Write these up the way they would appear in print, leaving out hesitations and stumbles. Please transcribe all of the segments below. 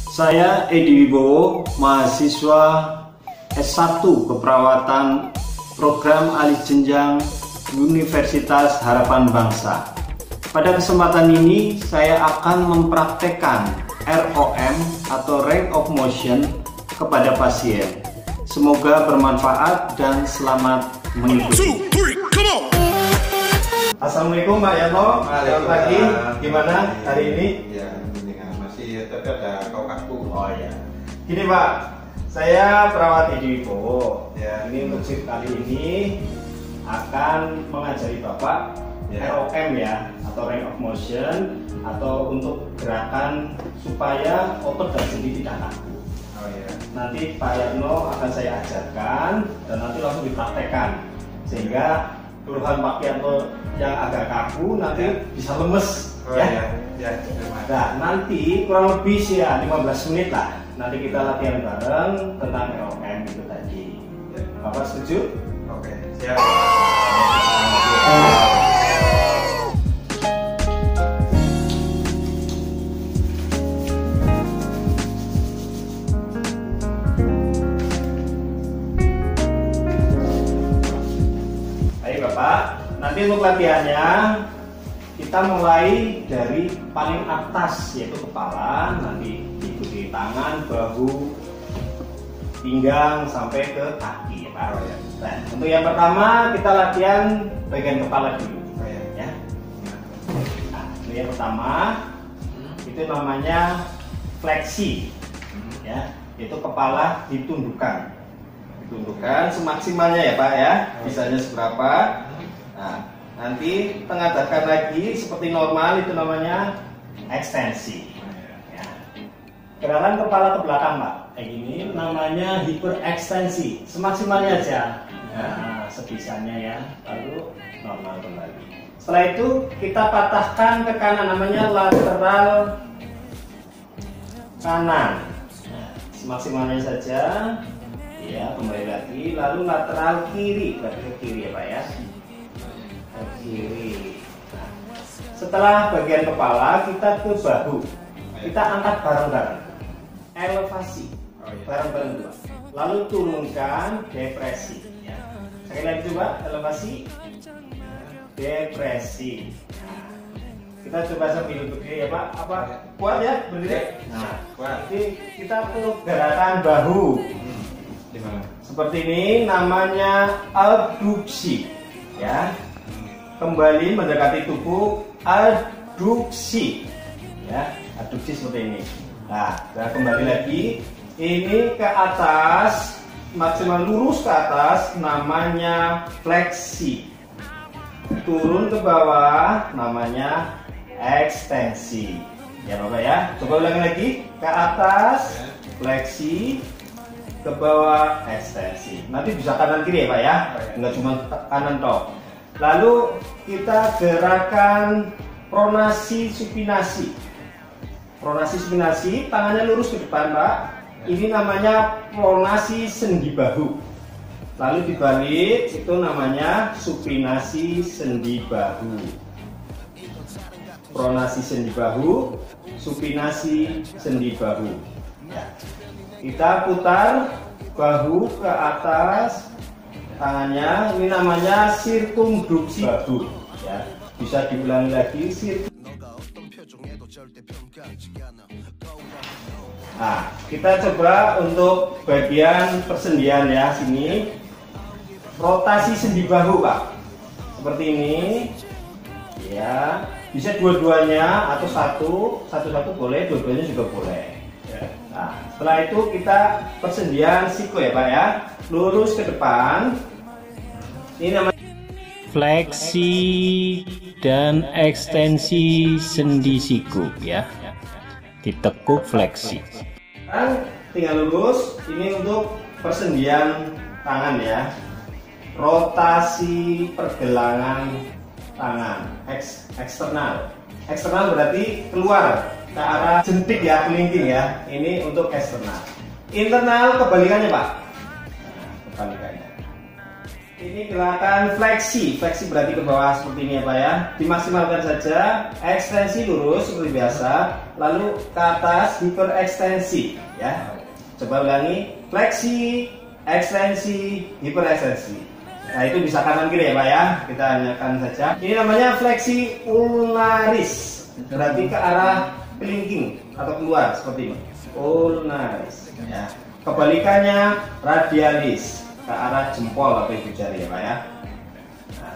Saya Edi Wibowo, mahasiswa S1 Keperawatan Program Alih Jenjang Universitas Harapan Bangsa. Pada kesempatan ini saya akan mempraktekkan ROM atau range of motion kepada pasien. Semoga bermanfaat dan selamat mengikuti. Assalamualaikum Pak Yanto, selamat pagi. Gimana hari ini? Ya, masih tetap ada kau kaku. Oh ya. Gini Pak, saya perawat Edi Wibowo. Ya. Ini untuk shift kali ini akan mengajari Bapak ROM ya, atau range of motion, atau untuk gerakan supaya otot dan sendi tidak kaku. Oh ya. Nanti Pak Yatno akan saya ajarkan dan nanti langsung dipraktekkan sehingga keluhan Pak Yatno yang agak kaku nanti bisa lemes. Oh ya. Ya. Nah, nanti kurang lebih sih ya 15 menit lah. Nanti kita latihan bareng tentang ROM itu tadi. Bapak setuju? Oke, siap. Baik Bapak, nanti untuk latihannya kita mulai dari paling atas yaitu kepala, nanti diikuti tangan, bahu, pinggang sampai ke kaki ya Pak. Oh, ya. Nah, untuk yang pertama kita latihan bagian kepala dulu. Oh, ya. Ya. Nah, untuk yang pertama itu namanya fleksi. Ya, itu kepala ditundukkan. Ditundukkan semaksimalnya ya Pak ya. Bisanya seberapa? Nah, nanti tengadahkan lagi seperti normal, itu namanya ekstensi. Ya. Gerakan kepala ke belakang Pak, kayak gini namanya hiperekstensi, semaksimalnya aja. Nah, sebisanya ya, lalu normal kembali. Setelah itu kita patahkan ke kanan, namanya lateral kanan. Nah, semaksimalnya saja. Ya, kembali lagi, lalu lateral kiri, berarti ke kiri ya Pak ya. Kiri. Nah, setelah bagian kepala kita ke bahu, kita angkat bareng-bareng, elevasi bareng-bareng dua, lalu turunkan, depresi ya. Sekali lagi coba, elevasi, depresi. Nah, kita coba sambil berdiri ya Pak, apa kuat ya berdiri? Nah, kuat. Nanti kita ke gerakan bahu. Gimana? Seperti ini namanya abduksi ya. Kembali mendekati tubuh, adduksi ya, adduksi seperti ini. Nah, kita kembali lagi, ini ke atas, maksimal lurus ke atas, namanya fleksi. Turun ke bawah, namanya ekstensi ya Bapak ya. Coba ulangi lagi, ke atas fleksi, ke bawah ekstensi. Nanti bisa kanan kiri ya Pak ya, nggak cuma kanan toh. Lalu kita gerakan pronasi supinasi. Pronasi supinasi, tangannya lurus ke depan Pak. Ini namanya pronasi sendi bahu. Lalu dibalik, itu namanya supinasi sendi bahu. Pronasi sendi bahu, supinasi sendi bahu. Ya. Kita putar bahu ke atas, tangannya, ini namanya sirkumduksi bahu ya. Bisa diulangi lagi, Nah, kita coba untuk bagian persendian ya, sini rotasi sendi bahu Pak, seperti ini ya. Bisa dua-duanya atau satu boleh, dua-duanya juga boleh. Nah, setelah itu kita persendian siku ya Pak ya, lurus ke depan. Ini namanya fleksi dan ekstensi sendi siku ya, ditekuk fleksi. Sekarang tinggal lurus. Ini untuk persendian tangan ya, rotasi pergelangan tangan eksternal. Eksternal berarti keluar ke arah jentik ya, kelingking ya. Ini untuk eksternal. Internal kebalikannya Pak. Nah, kebalikannya. Ini gerakan fleksi. Fleksi berarti ke bawah seperti ini ya Pak ya. Dimaksimalkan saja. Ekstensi lurus seperti biasa. Lalu ke atas hiperekstensi ya. Coba ulangi. Fleksi, ekstensi, hiperekstensi. Nah itu bisa kanan kiri ya Pak ya. Kita tanyakan saja. Ini namanya fleksi ulnaris. Berarti ke arah kelingking atau keluar seperti ini. Ulnaris ya. Kebalikannya radialis, ke arah jempol atau ibu jari ya Pak ya. Nah,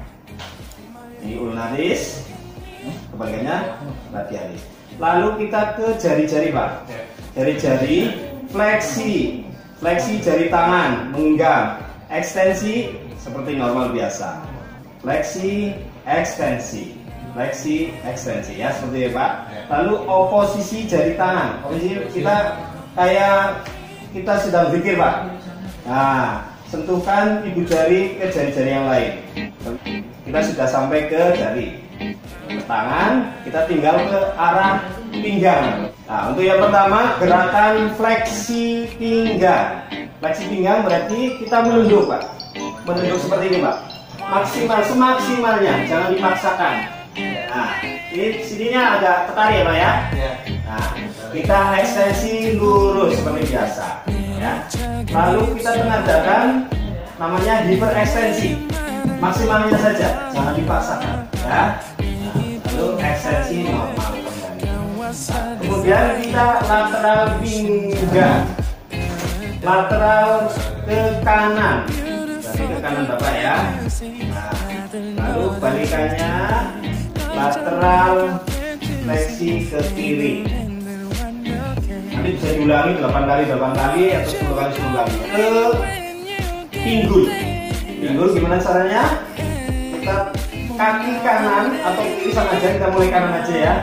ini ulnaris, kebalikannya radialis. Lalu kita ke jari-jari Pak. Jari-jari fleksi, fleksi jari tangan menggenggam, ekstensi seperti normal biasa. Fleksi, ekstensi, fleksi, ekstensi ya seperti itu Pak. Lalu oposisi jari tangan. Oposisi kita kayak kita sedang berpikir Pak. Nah, sentuhkan ibu jari ke jari-jari yang lain. Kita sudah sampai ke jari. Ke tangan, kita tinggal ke arah pinggang. Nah, untuk yang pertama gerakan fleksi pinggang. Fleksi pinggang berarti kita menunduk Pak. Menunduk seperti ini Pak. Maksimal, semaksimalnya, jangan dipaksakan. Nah, ini sininya agak tetar ya Pak ya. Nah, kita ekstensi lurus seperti biasa ya. Lalu kita tenagakan namanya hiperekstensi. Maksimalnya saja, jangan dipaksakan ya. Nah, lalu ekstensi normal kembali. Kemudian kita lateral pinggang. Lateral ke kanan. Berarti ke kanan Bapak ya. Nah, lalu balikannya lateral fleksi ke kiri. Nanti bisa diulangi 8 kali atau 10 kali 10 kali. Ke pinggul. Pinggul gimana caranya? Kita kaki kanan atau kiri sama aja, kita mulai kanan aja ya.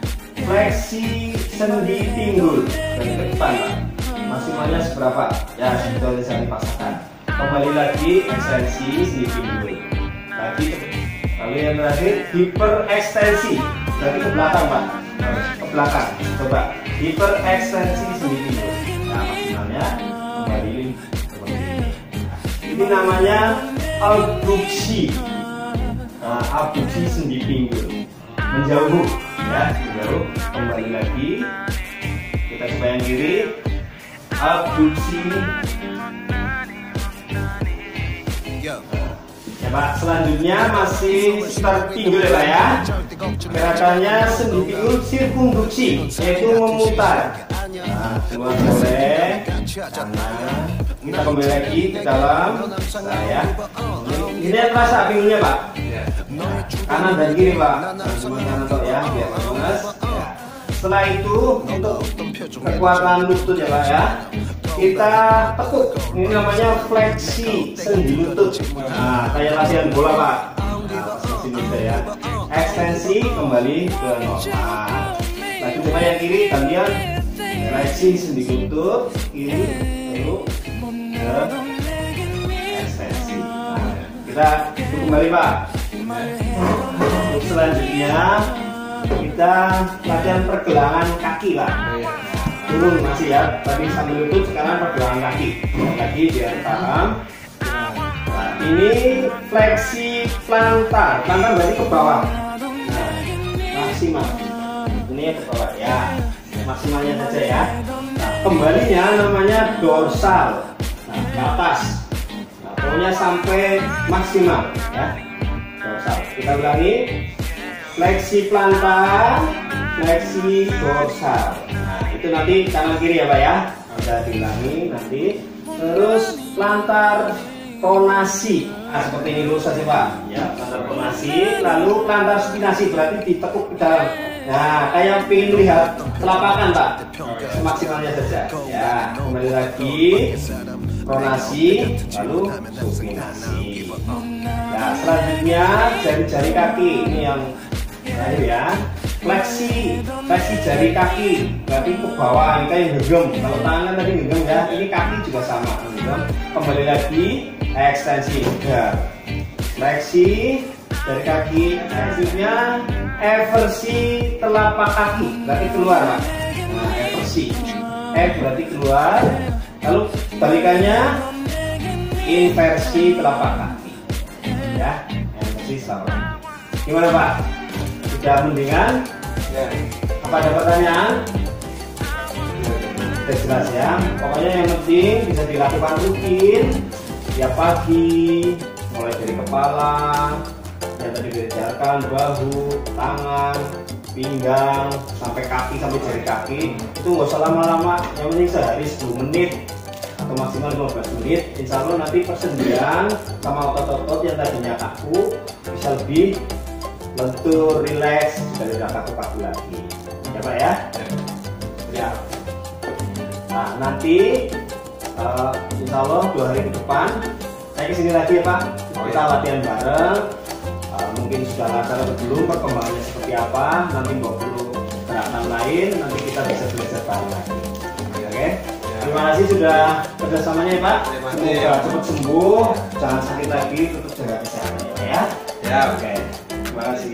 Fleksi sendi pinggul dari ke depan Pak. Maksimalnya seberapa? Ya sudah bisa dipaksakan. Kembali lagi ekstensi sendi pinggul. Lagi lalu yang terakhir hiperekstensi. Berarti ke belakang Pak. Ke belakang. Coba hiperekstensi sendi pinggul. Nah maksimalnya kembali seperti ini. Ini namanya abduksi. Nah, abduksi sendi pinggul. Menjauh ya, menjauh. Kembali lagi. Kita coba yang kiri. Abduksi. Ya Pak, selanjutnya masih sekitar pinggul ya Pak ya. Gerakannya sendi pinggul sirkumduksi, yaitu memutar. Nah, keluar boleh. Kanan. Kita kembali lagi ke dalam. Nah ya. Ini terasa pinggulnya Pak. Kanan dan kiri Pak. Cuma kanan tok ya, biar panas. Ya. Setelah itu untuk kekuatan lutut ya Pak ya. Kita tekuk. Ini namanya fleksi sendi lutut. Nah, kayak latihan bola Pak. Nah, seperti bisa ya. Ekstensi kembali ke normal. Lagi coba yang kiri gantian. Fleksi sendi lutut kiri, lalu ke ekstensi. Nah, kita kembali Pak. Untuk selanjutnya kita latihan pergelangan kaki Pak. Turun masih ya, tapi sambil lutut sekarang pergelangan kaki. Lagi biar paham. Nah, ini fleksi plantar. Plantar berarti ke bawah. Nah, maksimal. Ini ke bawah ya. Maksimalnya saja ya. Nah, kembalinya namanya dorsal. Nah, ke atas. Nah, pokoknya sampai maksimal ya. Dorsal. Kita ulangi. Fleksi plantar, fleksi dorsal. Nah, itu nanti kanan kiri ya Pak ya. Bisa diulangi nanti. Terus plantar pronasi. Nah, seperti ini lurus saja Pak. Ya, plantar pronasi. Lalu plantar spinasi berarti ditekuk ke dalam. Nah, kayak pengen lihat telapakan Pak. Semaksimalnya saja. Ya, kembali lagi. Pronasi, lalu supinasi. Nah, selanjutnya jari-jari kaki. Ini yang terakhir ya. Fleksi jari kaki. Berarti ke bawah, kita yang genggam. Kalau tangan tadi genggam ya, ini kaki juga sama. Genggam. Kembali lagi, ekstensi. Fleksi jari kaki. Selanjutnya eversi telapak kaki. Berarti keluar Pak. Nah, eversi. Berarti keluar. Lalu balikannya inversi telapak kaki. Ya, inversi telapak kaki. Gimana Pak? Sudah mendingan? Ya. Apa ada pertanyaan? Sudah jelas ya. Pokoknya yang penting bisa dilakukan rutin tiap pagi, mulai dari kepala, yang tadi diajarkan, bahu, tangan, pinggang, sampai kaki, sampai jari kaki. Itu nggak usah lama-lama, yang penting sehari 10 menit atau maksimal 15 menit. Insya Allah nanti persendian sama otot-otot yang tadinya kaku bisa lebih lentur, rileks, sudah tidak kaku-kaku lagi. Ya Pak ya? Ya. Nah nanti insya Allah 2 hari ke depan saya kesini lagi ya Pak. Kita latihan bareng. Mungkin sudah lancar atau belum, perkembangannya seperti apa, nanti nggak perlu gerakan lain, nanti kita bisa belajar bareng lagi. Oke? Terima kasih sudah kerjasamanya ya Pak. Semoga cepat sembuh, jangan sakit lagi, tetap jaga kesehatan ya. Ya. Oke. Terima kasih.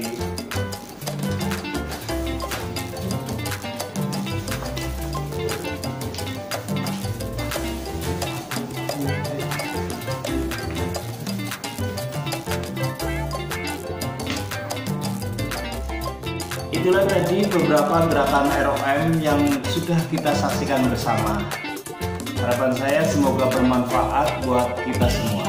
Itulah tadi beberapa gerakan ROM yang sudah kita saksikan bersama. Harapan saya semoga bermanfaat buat kita semua.